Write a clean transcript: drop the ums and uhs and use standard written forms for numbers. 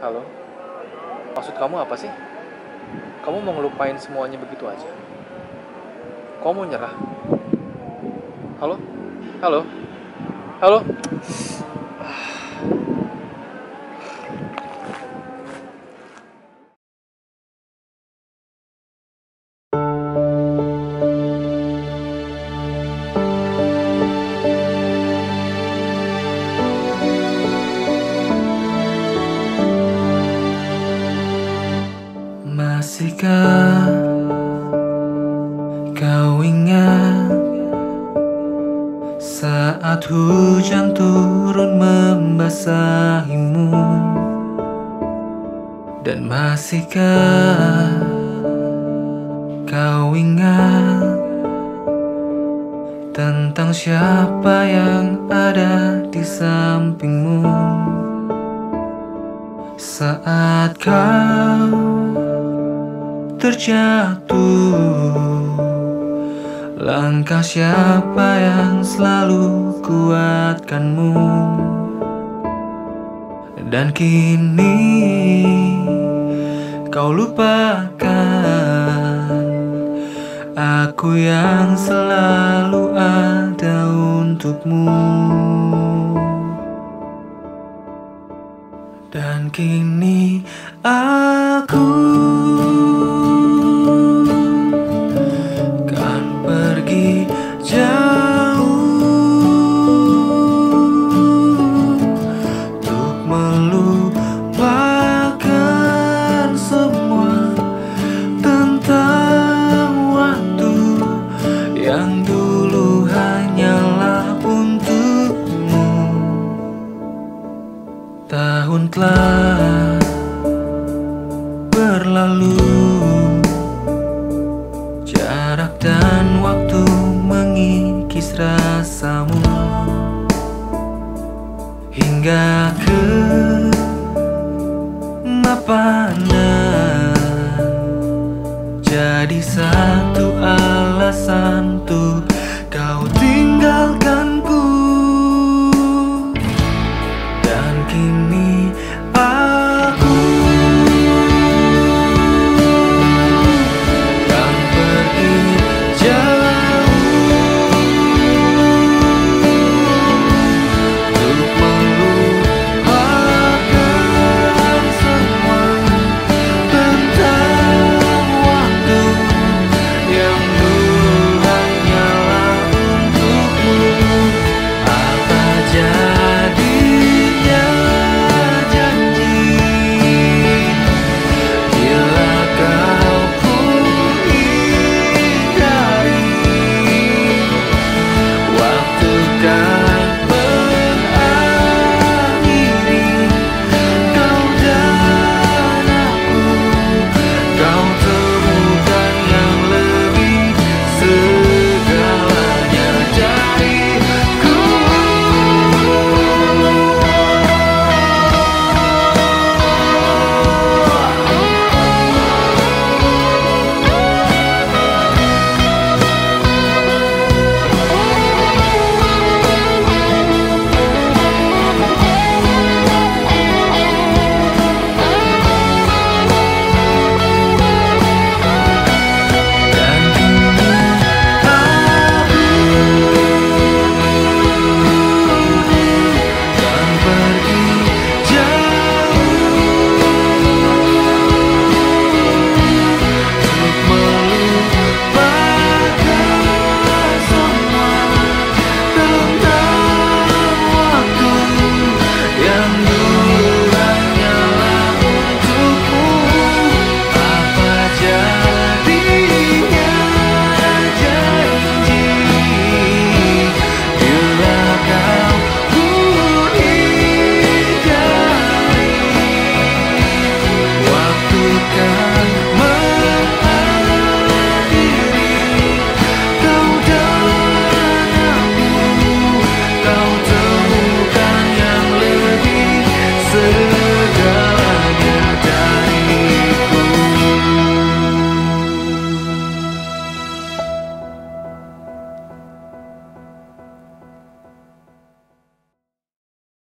Halo, maksud kamu apa sih? Kamu mau ngelupain semuanya begitu aja? Kamu mau nyerah? Halo? Halo? Halo? Masihkah kau ingat saat hujan turun membasahimu? Dan masihkah kau ingat tentang siapa yang ada di sampingmu saat kau terjatuh? Langkah siapa yang selalu kuatkanmu? Dan kini kau lupakan aku yang selalu ada untukmu. Dan kini aku kan pergi jauh untuk melupakan semua tentang waktu yang dulu hanyalah untukmu. Tahun telah berlalu, jarak dan waktu mengikis rasamu, hingga kemapanan jadi satu alasan untuk